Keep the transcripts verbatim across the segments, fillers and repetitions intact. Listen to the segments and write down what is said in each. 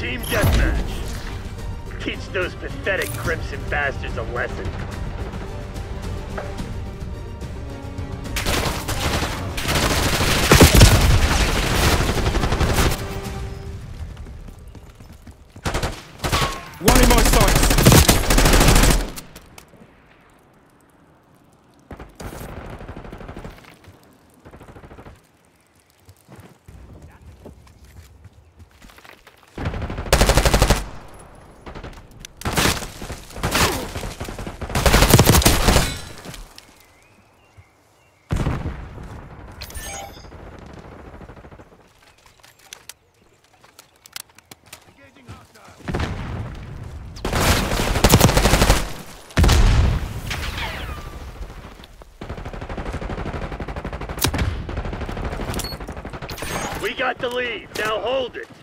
Team deathmatch. Teach those pathetic Crimson bastards a lesson. One in my sights. We got the lead, now hold it.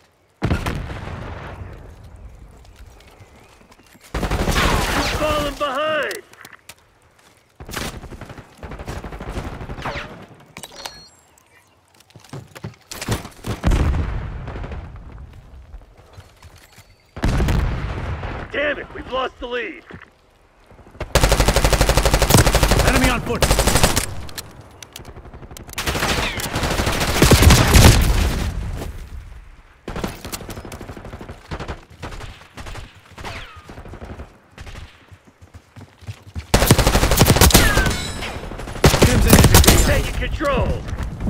You're falling behind. Damn it, we've lost the lead. Enemy on foot. Taking control.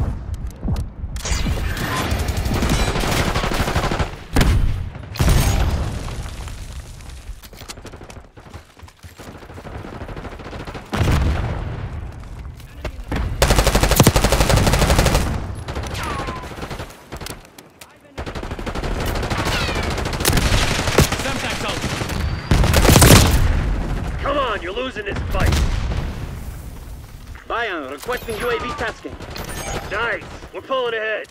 Come on, you're losing this fight. Bayan, requesting U A V tasking. Nice, we're pulling ahead.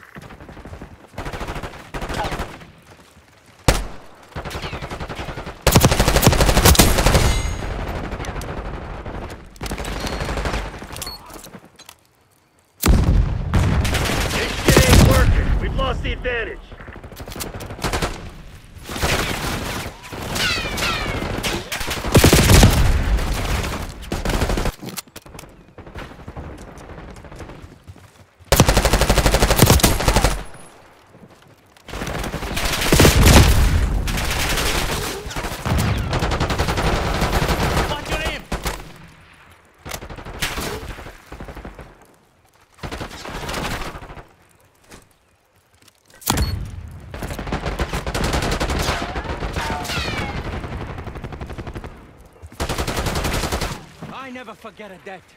This shit ain't working. We've lost the advantage. I never forget a debt.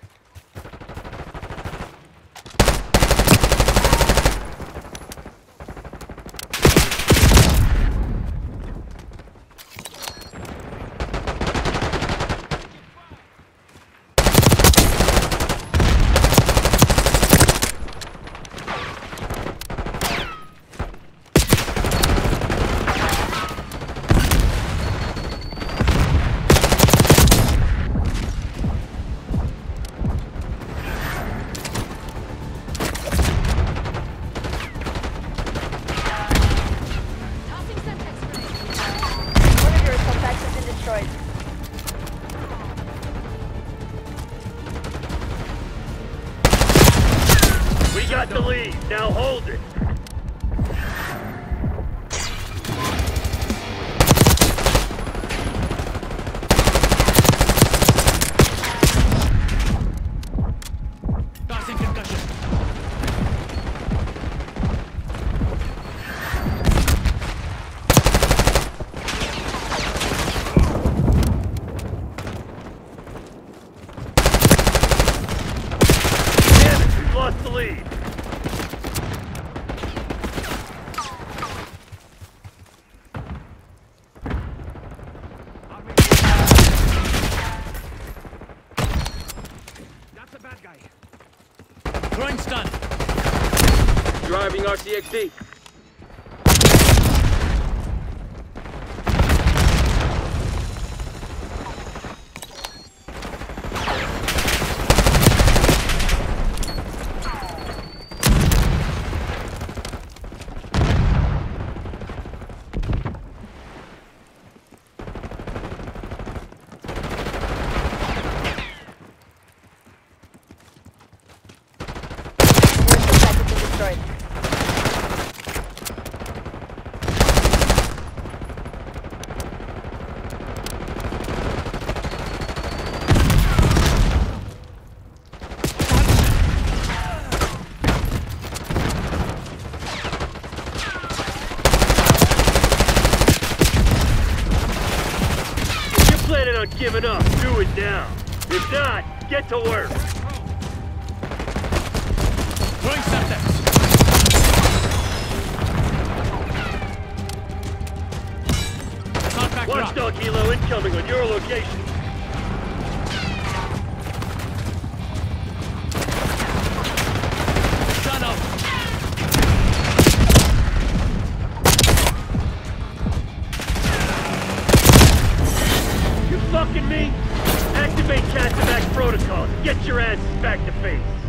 We got the lead, now hold it. Tossing concussion. Damn it, we've lost the lead. That's a bad guy. Throwing stun. Driving R C X D. on giving up, do it now. If not, get to work. Throwing Semtex. Contact drop. Watchdog helo incoming on your location. Shut up. You fucking me? Activate Cat to back protocol. Get your asses back to base.